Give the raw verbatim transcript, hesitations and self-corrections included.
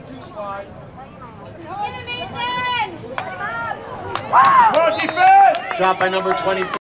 two slide. Get him, Ethan! Come on, defense! Shot by number twenty-four.